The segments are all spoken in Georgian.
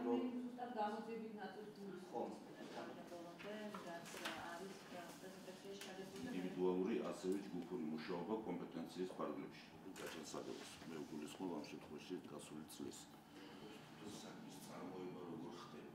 ინდივიდუალური ასევე ჯგუფური მუშაობა კომპეტენციის ფარგლებში. გაჩენსადებას მე უგულისხმობ ამ შემთხვევაში გასული წლის საქმის წარმოება როგორ ხდება.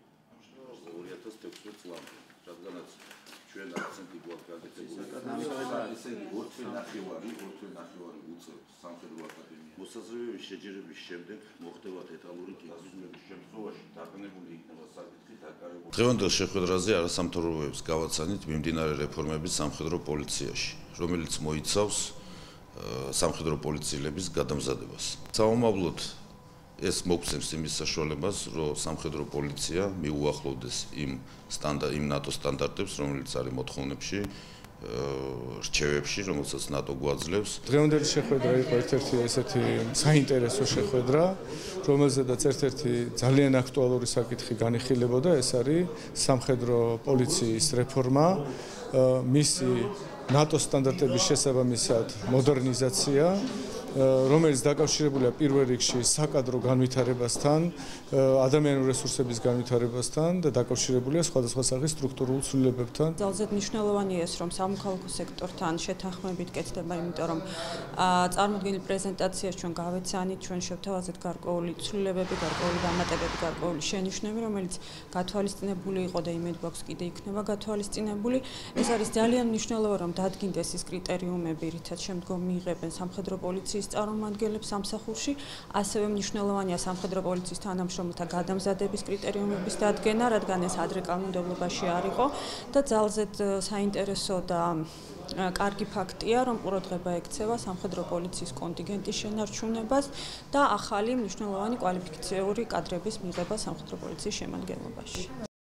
2016 წლამდე, რადგანაც ჩვენ აქცენტი გვაქვს გაკეთებული, ესე იგი 4 ნახევარი უწევს სამხედრო აკადემიას. მოსაზრებების შეჯერების შემდეგ მოხდება დეტალური კითხვის შემთხვევაში დაყენებული იქნება საკითხი დაკარებული. დღევანდელ შეხვედრაზე არასამთავრობოებს გავაცანით მიმდინარე რეფორმების სამხედრო პოლიციაში, რომელიც მოიცავს სამხედრო პოლიციელების გადამზადებას. საომავლოდ ეს მოგცემს იმის საშუალებას, რომ სამხედრო პოლიცია მიუახლოვდეს იმ ნატო სტანდარტებს, რომელიც არის მოთხოვნებში, რჩევებში, რომელსაც ნატო გვაძლევს. დღევანდელი შეხვედრა იყო ერთ-ერთი ესეთი საინტერესო შეხვედრა, რომელზედაც ერთ-ერთი ძალიან აქტუალური საკითხი განიხილებოდა, ეს არის სამხედრო პოლიციის რეფორმა, მისი ნატო სტანდარტების შესაბამისად მოდერნიზაცია, რომელიც დაკავშირებულია პირველ რიგში საკადრო განვითარებასთან, ადამიანური რესურსების განვითარებასთან და დაკავშირებულია სხვადასხვა სახის სტრუქტურულ ცვლილებებთან. ძალზედ მნიშვნელოვანია ეს, რომ სამოქალაქო სექტორთან შეთანხმებით კეთდება, იმიტომ რომ წარმოდგენილ პრეზენტაციას ჩვენ გავეცანით, ჩვენ შევთავაზეთ გარკვეული ცვლილებები, გარკვეული დამატებები, გარკვეული შენიშვნები, რომელიც გათვალისწინებული იყო და იმედ გვაქვს კიდე იქნება გათვალისწინებული. ეს არის ძალიან მნიშვნელოვანი, რომ დადგინდეს ის კრიტერიუმები, რითაც შემდგომ მიიღებენ სამხედრო პოლიციის წარმომადგენლებს სამსახურში, ასევე მნიშვნელოვანია სამხედრო პოლიციის თანამშრომელთა გადამზადების კრიტერიუმების დადგენა, რადგან ეს ადრე კანონმდებლობაში არ იყო და ძალზედ საინტერესო და კარგი ფაქტია, რომ ყურადღება ექცევა სამხედრო პოლიციის კონტინგენტის შენარჩუნებას და ახალი მნიშვნელოვანი კვალიფიციური კადრების მიღებას სამხედრო პოლიციის შემადგენლობაში.